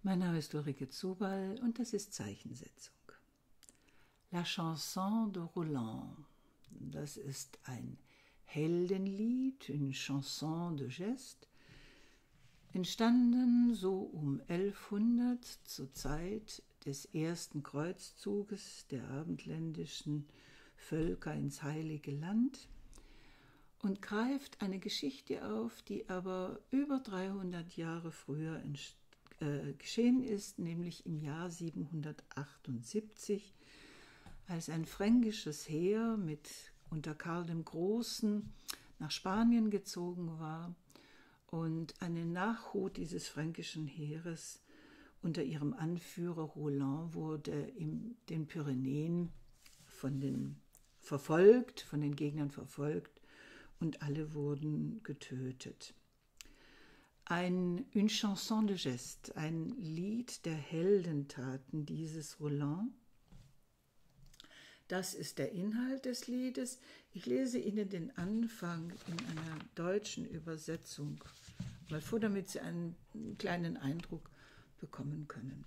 Mein Name ist Ulrike Zubal und das ist Zeichensetzung. La Chanson de Roland. Das ist ein Heldenlied, une chanson de geste, entstanden so um 1100 zur Zeit des ersten Kreuzzuges der abendländischen Völker ins Heilige Land und greift eine Geschichte auf, die aber über 300 Jahre früher geschehen ist, nämlich im Jahr 778, als ein fränkisches Heer unter Karl dem Großen nach Spanien gezogen war und eine Nachhut dieses fränkischen Heeres unter ihrem Anführer Roland wurde in den Pyrenäen von den Gegnern verfolgt und alle wurden getötet. Une chanson de geste, ein Lied der Heldentaten dieses Roland. Das ist der Inhalt des Liedes. Ich lese Ihnen den Anfang in einer deutschen Übersetzung mal vor, damit Sie einen kleinen Eindruck bekommen können.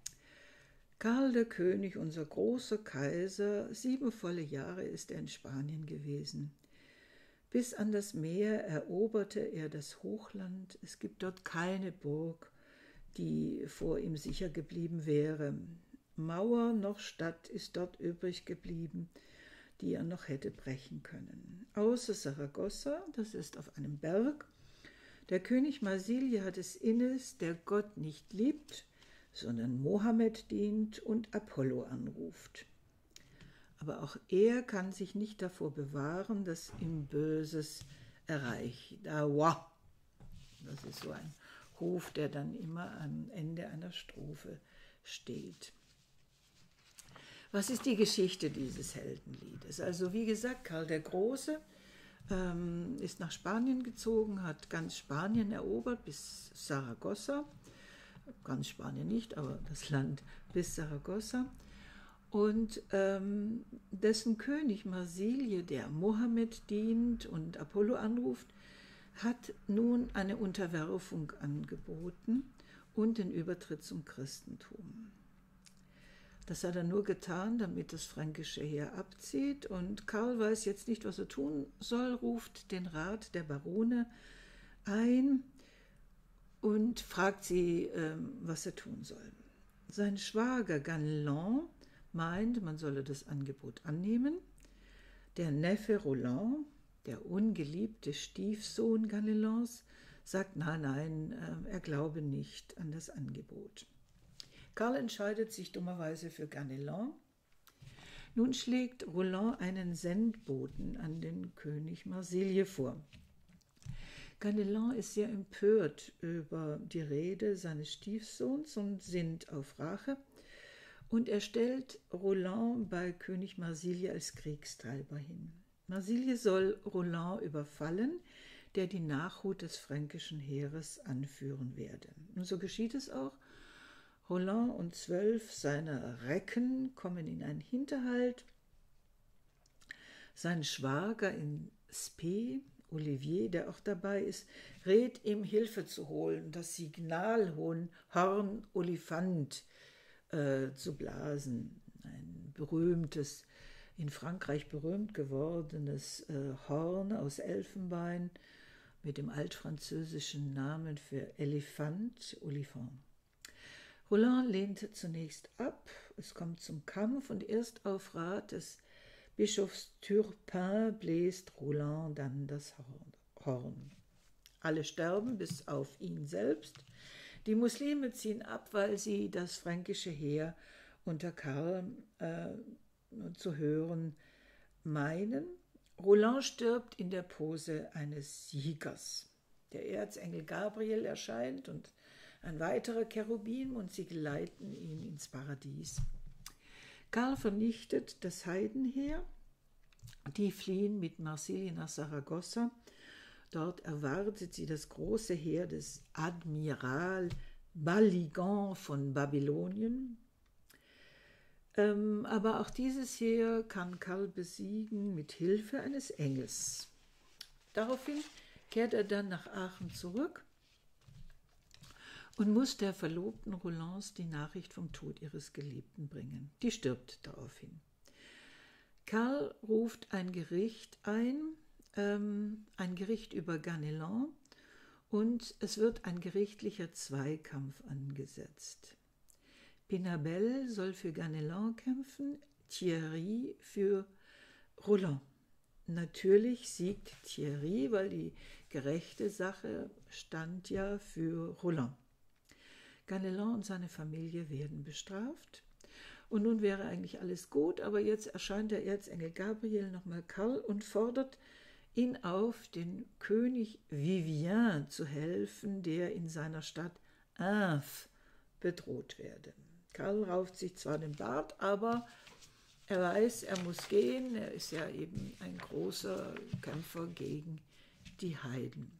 Karl der König, unser großer Kaiser, 7 volle Jahre ist er in Spanien gewesen. Bis an das Meer eroberte er das Hochland. Es gibt dort keine Burg, die vor ihm sicher geblieben wäre. Mauer noch Stadt ist dort übrig geblieben, die er noch hätte brechen können. Außer Saragossa, das ist auf einem Berg. Der König Marsilje hat es inne, der Gott nicht liebt, sondern Mohammed dient und Apollo anruft. Aber auch er kann sich nicht davor bewahren, dass ihm Böses erreicht. Das ist so ein Ruf, der dann immer am Ende einer Strophe steht. Was ist die Geschichte dieses Heldenliedes? Also wie gesagt, Karl der Große ist nach Spanien gezogen, hat ganz Spanien erobert bis Saragossa. Ganz Spanien nicht, aber das Land bis Saragossa. Und dessen König Marsilje, der Mohammed dient und Apollo anruft, hat nun eine Unterwerfung angeboten und den Übertritt zum Christentum. Das hat er nur getan, damit das fränkische Heer abzieht, und Karl weiß jetzt nicht, was er tun soll, ruft den Rat der Barone ein und fragt sie, was er tun soll. Sein Schwager Ganelon meint, man solle das Angebot annehmen. Der Neffe Roland, der ungeliebte Stiefsohn Ganelons, sagt nein, er glaube nicht an das Angebot. Karl entscheidet sich dummerweise für Ganelon. Nun schlägt Roland einen Sendboten an den König Marsilje vor. Ganelon ist sehr empört über die Rede seines Stiefsohns und sinnt auf Rache. Und er stellt Roland bei König Marsilje als Kriegstreiber hin. Marsilje soll Roland überfallen, der die Nachhut des fränkischen Heeres anführen werde. Und so geschieht es auch. Roland und 12 seiner Recken kommen in einen Hinterhalt. Sein Schwager in Spee, Olivier, der auch dabei ist, rät ihm, Hilfe zu holen, das Signalhorn Olifant zu blasen. Ein berühmtes, in Frankreich berühmt gewordenes Horn aus Elfenbein mit dem altfranzösischen Namen für Elefant, Olifant. Roland lehnte zunächst ab, es kommt zum Kampf und erst auf Rat des Bischofs Turpin bläst Roland dann das Horn. Alle sterben, bis auf ihn selbst. Die Muslime ziehen ab, weil sie das fränkische Heer unter Karl zu hören meinen. Roland stirbt in der Pose eines Siegers. Der Erzengel Gabriel erscheint und ein weiterer Cherubim und sie geleiten ihn ins Paradies. Karl vernichtet das Heidenheer. Die fliehen mit Marsilje nach Saragossa. Dort erwartet sie das große Heer des Admiral Baligan von Babylonien. Aber auch dieses Heer kann Karl besiegen mit Hilfe eines Engels. Daraufhin kehrt er dann nach Aachen zurück und muss der Verlobten Rollands die Nachricht vom Tod ihres Geliebten bringen. Die stirbt daraufhin. Karl ruft ein Gericht über Ganelon, und es wird ein gerichtlicher Zweikampf angesetzt. Pinabel soll für Ganelon kämpfen, Thierry für Roland. Natürlich siegt Thierry, weil die gerechte Sache stand ja für Roland. Ganelon und seine Familie werden bestraft. Und nun wäre eigentlich alles gut, aber jetzt erscheint der Erzengel Gabriel nochmal Karl und fordert ihn auf, den König Vivien zu helfen, der in seiner Stadt Inf bedroht werde. Karl rauft sich zwar den Bart, aber er weiß, er muss gehen. Er ist ja eben ein großer Kämpfer gegen die Heiden.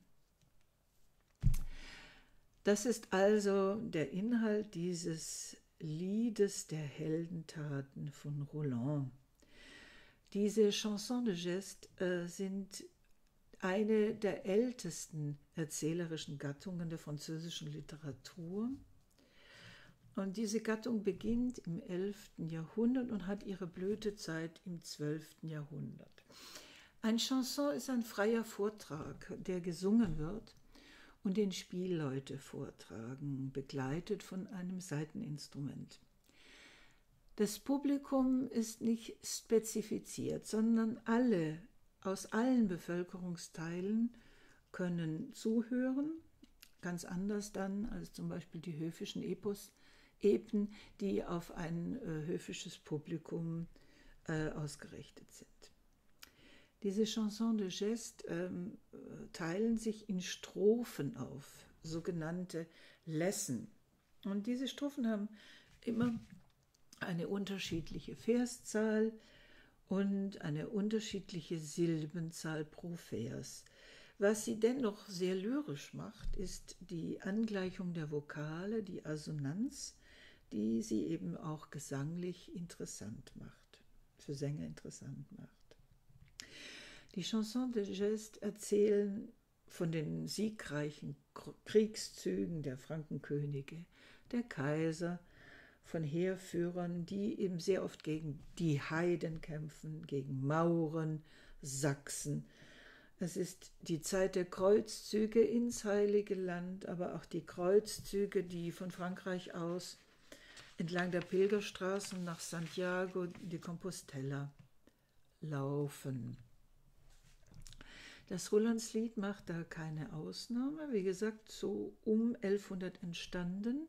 Das ist also der Inhalt dieses Liedes der Heldentaten von Roland. Diese Chansons de Geste sind eine der ältesten erzählerischen Gattungen der französischen Literatur. Und diese Gattung beginnt im 11. Jahrhundert und hat ihre Blütezeit im 12. Jahrhundert. Ein Chanson ist ein freier Vortrag, der gesungen wird und den Spielleute vortragen, begleitet von einem Saiteninstrument. Das Publikum ist nicht spezifiziert, sondern alle aus allen Bevölkerungsteilen können zuhören, ganz anders dann als zum Beispiel die höfischen Epen, die auf ein höfisches Publikum ausgerichtet sind. Diese Chansons de Geste teilen sich in Strophen auf, sogenannte Lessen. Und diese Strophen haben immer eine unterschiedliche Verszahl und eine unterschiedliche Silbenzahl pro Vers. Was sie dennoch sehr lyrisch macht, ist die Angleichung der Vokale, die Assonanz, die sie eben auch gesanglich interessant macht, für Sänger interessant macht. Die Chansons de Geste erzählen von den siegreichen Kriegszügen der Frankenkönige, der Kaiser, von Heerführern, die eben sehr oft gegen die Heiden kämpfen, gegen Mauren, Sachsen. Es ist die Zeit der Kreuzzüge ins Heilige Land, aber auch die Kreuzzüge, die von Frankreich aus entlang der Pilgerstraßen nach Santiago de Compostela laufen. Das Rolandslied macht da keine Ausnahme. Wie gesagt, so um 1100 entstanden.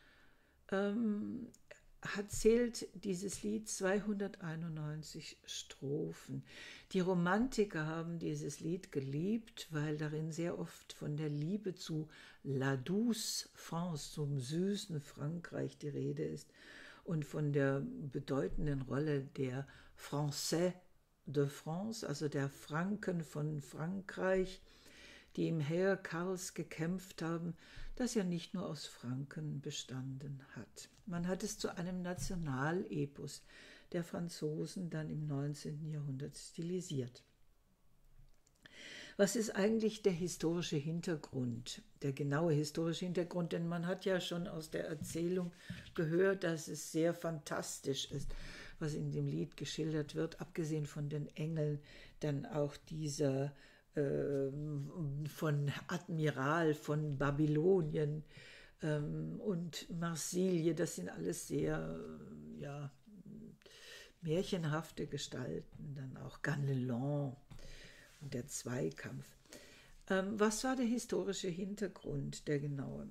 Zählt dieses Lied 291 Strophen. Die Romantiker haben dieses Lied geliebt, weil darin sehr oft von der Liebe zu La Douce France, zum süßen Frankreich die Rede ist und von der bedeutenden Rolle der Français de France, also der Franken von Frankreich, die im Heer Karls gekämpft haben, das ja nicht nur aus Franken bestanden hat. Man hat es zu einem Nationalepos der Franzosen dann im 19. Jahrhundert stilisiert. Was ist eigentlich der historische Hintergrund, der genaue historische Hintergrund? Denn man hat ja schon aus der Erzählung gehört, dass es sehr fantastisch ist, was in dem Lied geschildert wird, abgesehen von den Engeln, dann auch dieser von Admiral von Babylonien und Marsilie, das sind alles sehr märchenhafte Gestalten, dann auch Ganelon und der Zweikampf. Was war der historische Hintergrund, der genaue?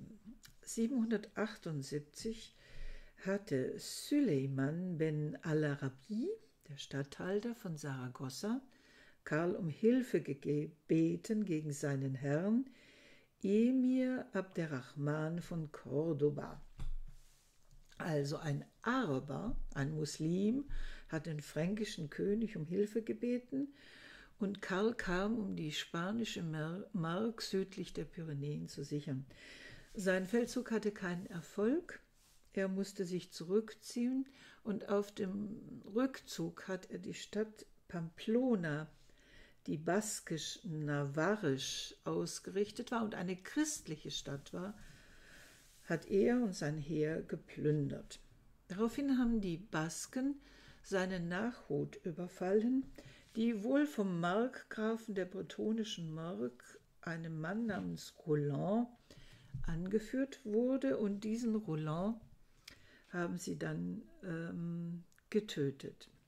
778 hatte Süleyman ben al-Arabi, der Statthalter von Saragossa, Karl um Hilfe gebeten gegen seinen Herrn Emir Abderrahman von Cordoba. Also ein Araber, ein Muslim, hat den fränkischen König um Hilfe gebeten und Karl kam, um die spanische Mark südlich der Pyrenäen zu sichern. Sein Feldzug hatte keinen Erfolg, er musste sich zurückziehen und auf dem Rückzug hat er die Stadt Pamplona, die baskisch-nawarisch ausgerichtet war und eine christliche Stadt war, hat er und sein Heer geplündert. Daraufhin haben die Basken seine Nachhut überfallen, die wohl vom Markgrafen der bretonischen Mark, einem Mann namens Roland, angeführt wurde, und diesen Roland haben sie dann getötet.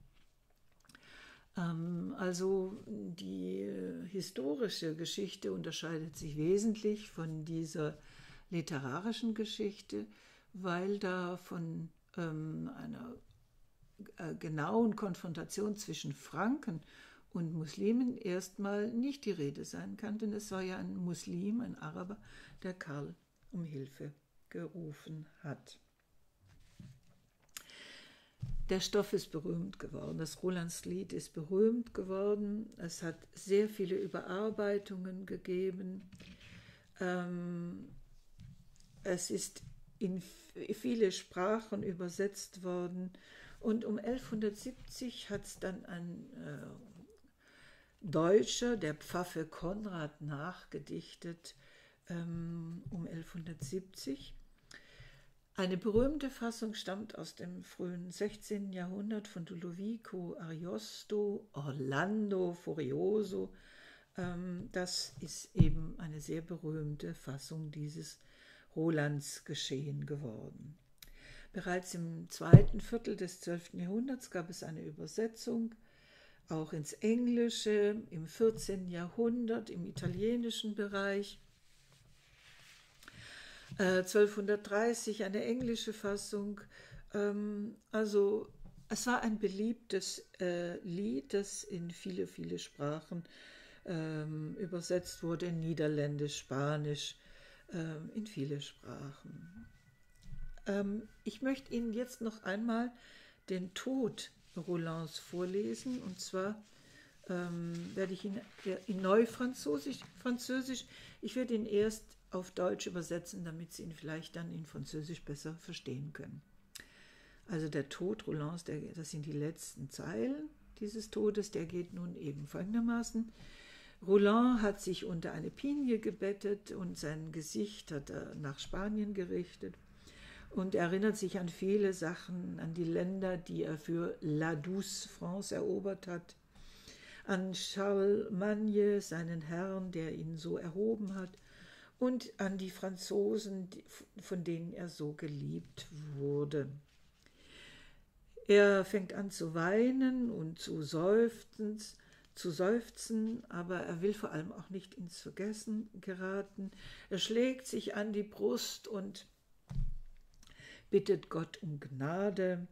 Also die historische Geschichte unterscheidet sich wesentlich von dieser literarischen Geschichte, weil da von einer genauen Konfrontation zwischen Franken und Muslimen erstmal nicht die Rede sein kann, denn es war ja ein Muslim, ein Araber, der Karl um Hilfe gerufen hat. Der Stoff ist berühmt geworden, das Rolandslied ist berühmt geworden, es hat sehr viele Überarbeitungen gegeben, es ist in viele Sprachen übersetzt worden, und um 1170 hat es dann ein Deutscher, der Pfaffe Konrad, nachgedichtet, um 1170. Eine berühmte Fassung stammt aus dem frühen 16. Jahrhundert von Ludovico Ariosto, Orlando Furioso. Das ist eben eine sehr berühmte Fassung dieses Rolandsgeschehen geworden. Bereits im zweiten Viertel des 12. Jahrhunderts gab es eine Übersetzung, auch ins Englische, im 14. Jahrhundert, im italienischen Bereich. 1230 eine englische Fassung. Also es war ein beliebtes Lied, das in viele, viele Sprachen übersetzt wurde, in Niederländisch, Spanisch, in viele Sprachen. Ich möchte Ihnen jetzt noch einmal den Tod Rolands vorlesen, und zwar werde ich ihn in Neufranzösisch, ich werde ihn erst auf Deutsch übersetzen, damit Sie ihn vielleicht dann in Französisch besser verstehen können. Also der Tod Rolands, das sind die letzten Zeilen dieses Todes, der geht nun eben folgendermaßen. Roland hat sich unter eine Pinie gebettet und sein Gesicht hat er nach Spanien gerichtet und erinnert sich an viele Sachen, an die Länder, die er für La Douce France erobert hat, an Charlemagne, seinen Herrn, der ihn so erhoben hat, und an die Franzosen, von denen er so geliebt wurde. Er fängt an zu weinen und zu seufzen, aber er will vor allem auch nicht ins Vergessen geraten. Er schlägt sich an die Brust und bittet Gott um Gnade.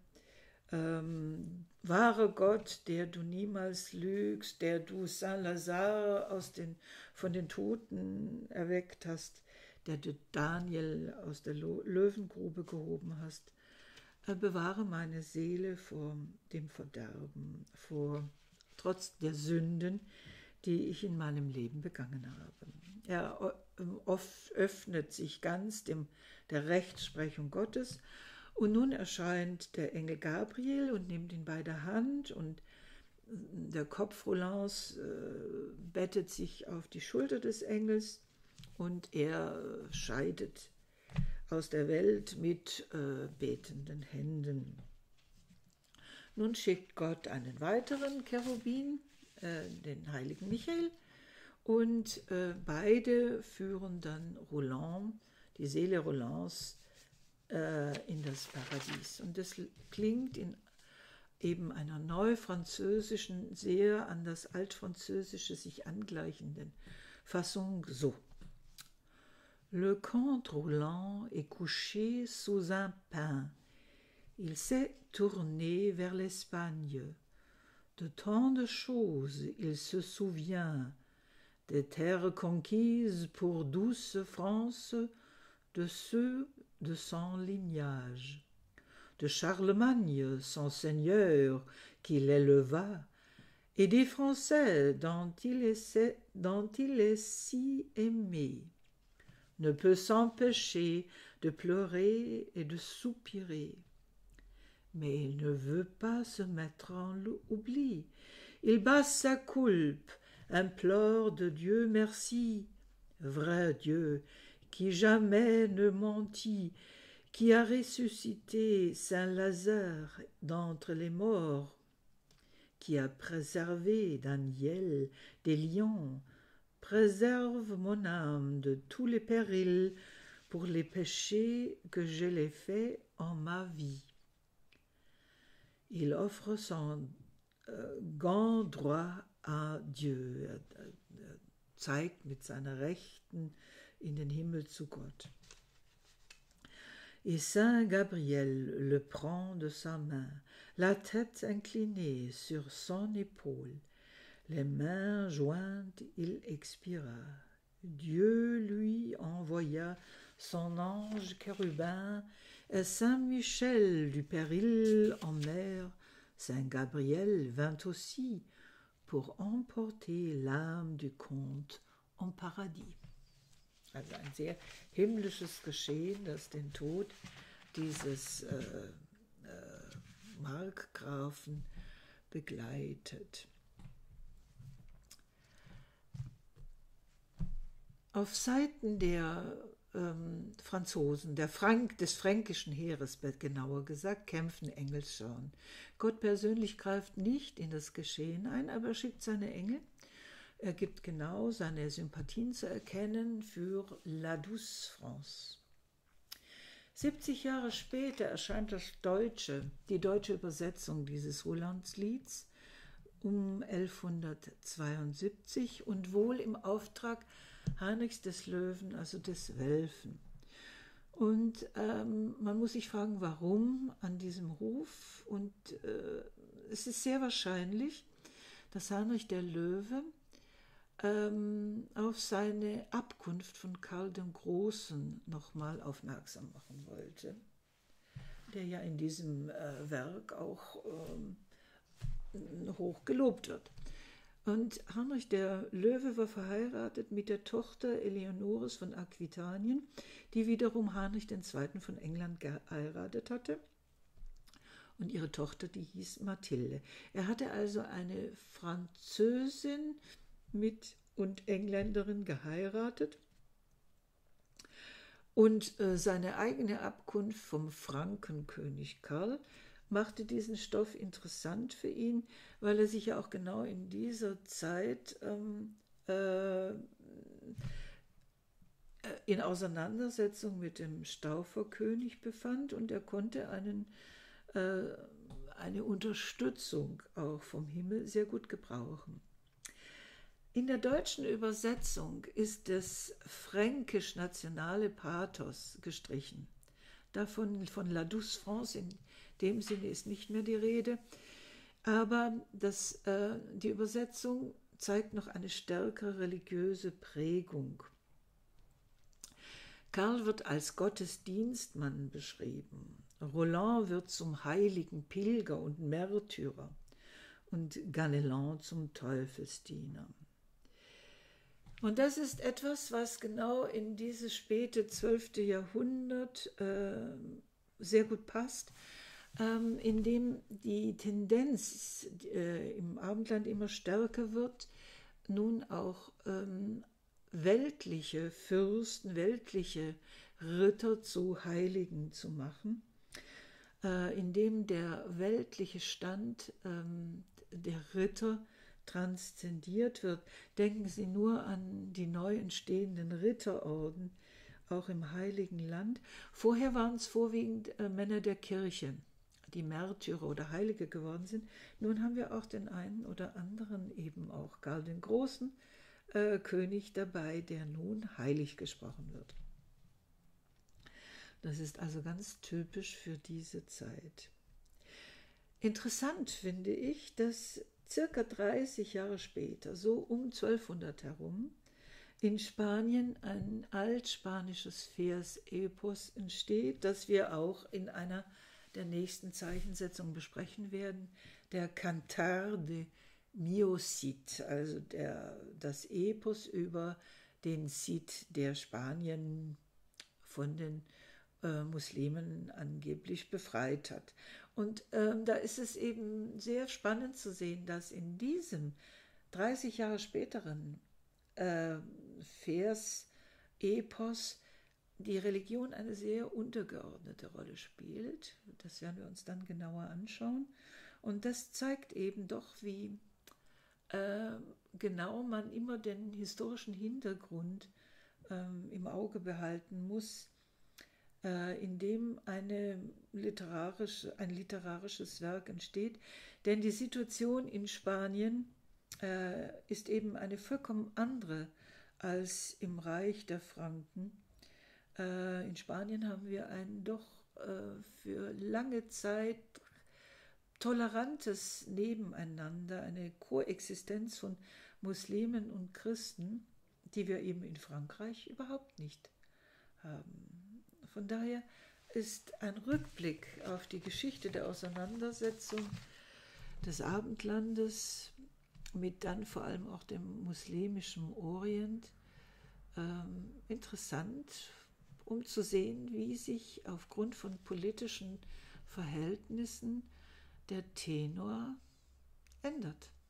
Wahre Gott, der du niemals lügst, der du Saint-Lazare von den Toten erweckt hast, der du Daniel aus der Löwengrube gehoben hast, bewahre meine Seele vor dem Verderben, trotz der Sünden, die ich in meinem Leben begangen habe. Er öffnet sich ganz der Rechtsprechung Gottes, und nun erscheint der Engel Gabriel und nimmt ihn bei der Hand, und der Kopf Rolands bettet sich auf die Schulter des Engels, und er scheidet aus der Welt mit betenden Händen. Nun schickt Gott einen weiteren Cherubin, den heiligen Michael, und beide führen dann Roland, die Seele Rolands, in das Paradies. Und das klingt in eben einer neufranzösischen, sehr an das altfranzösische sich angleichenden Fassung so. Le comte Roland est couché sous un pin. Il s'est tourné vers l'Espagne. De tant de choses il se souvient, des terres conquises pour douce France, de ceux de son lignage, de Charlemagne, son seigneur, qui l'éleva, et des Français dont il est si aimé, ne peut s'empêcher de pleurer et de soupirer. Mais il ne veut pas se mettre en oubli. Il bat sa coulpe, implore de Dieu merci, vrai Dieu, qui jamais ne mentit, qui a ressuscité Saint Lazare d'entre les morts, qui a préservé Daniel des lions, préserve mon âme de tous les périls pour les péchés que je l'ai faits en ma vie. Il offre son Gant droit à Dieu. Er zeigt mit seiner Rechten in den Himmel zu Gott. Et Saint Gabriel le prend de sa main, la tête inclinée sur son épaule, les mains jointes, il expira. Dieu lui envoya son ange chérubin, et Saint Michel du péril en mer, Saint Gabriel vint aussi pour emporter l'âme du comte en Paradis. Also ein sehr himmlisches Geschehen, das den Tod dieses Markgrafen begleitet. Auf Seiten der Franzosen, des fränkischen Heeres, genauer gesagt, kämpfen Engelsscharen. Gott persönlich greift nicht in das Geschehen ein, aber er schickt seine Engel. Er gibt genau seine Sympathien zu erkennen für La Douce France. 70 Jahre später erscheint die deutsche Übersetzung dieses Rolandslieds um 1172 und wohl im Auftrag Heinrichs des Löwen, also des Welfen. Und man muss sich fragen, warum an diesem Ruf. Und es ist sehr wahrscheinlich, dass Heinrich der Löwe auf seine Abkunft von Karl dem Großen nochmal aufmerksam machen wollte, der ja in diesem Werk auch hoch gelobt wird. Und Heinrich der Löwe war verheiratet mit der Tochter Eleonoris von Aquitanien, die wiederum Heinrich II. Von England geheiratet hatte. Und ihre Tochter, die hieß Mathilde. Er hatte also eine Französin und Engländerin geheiratet. Und seine eigene Abkunft vom Frankenkönig Karl machte diesen Stoff interessant für ihn, weil er sich ja auch genau in dieser Zeit in Auseinandersetzung mit dem Stauferkönig befand und er konnte eine Unterstützung auch vom Himmel sehr gut gebrauchen. In der deutschen Übersetzung ist das fränkisch-nationale Pathos gestrichen. Davon von La Douce France in dem Sinne ist nicht mehr die Rede, aber die Übersetzung zeigt noch eine stärkere religiöse Prägung. Karl wird als Gottesdienstmann beschrieben, Roland wird zum heiligen Pilger und Märtyrer und Ganelon zum Teufelsdiener. Und das ist etwas, was genau in dieses späte 12. Jahrhundert sehr gut passt, in dem die Tendenz im Abendland immer stärker wird, nun auch weltliche Fürsten, weltliche Ritter zu Heiligen zu machen, indem der weltliche Stand der Ritter transzendiert wird. Denken Sie nur an die neu entstehenden Ritterorden, auch im Heiligen Land. Vorher waren es vorwiegend Männer der Kirche, die Märtyrer oder Heilige geworden sind. Nun haben wir auch den einen oder anderen, eben auch Karl den Großen, König dabei, der nun heilig gesprochen wird. Das ist also ganz typisch für diese Zeit. Interessant finde ich, dass circa 30 Jahre später, so um 1200 herum, in Spanien ein altspanisches Versepos entsteht, das wir auch in einer der nächsten Zeichensetzungen besprechen werden, der Cantar de Mio Cid, also das Epos über den Cid, der Spanien von den Muslimen angeblich befreit hat. Und da ist es eben sehr spannend zu sehen, dass in diesem 30 Jahre späteren Vers-Epos die Religion eine sehr untergeordnete Rolle spielt. Das werden wir uns dann genauer anschauen. Und das zeigt eben doch, wie genau man immer den historischen Hintergrund im Auge behalten muss, in dem ein literarisches Werk entsteht. Denn die Situation in Spanien ist eben eine vollkommen andere als im Reich der Franken. In Spanien haben wir ein doch für lange Zeit tolerantes Nebeneinander, eine Koexistenz von Muslimen und Christen, die wir eben in Frankreich überhaupt nicht haben. Von daher ist ein Rückblick auf die Geschichte der Auseinandersetzung des Abendlandes mit dann vor allem auch dem muslimischen Orient interessant, um zu sehen, wie sich aufgrund von politischen Verhältnissen der Tenor ändert.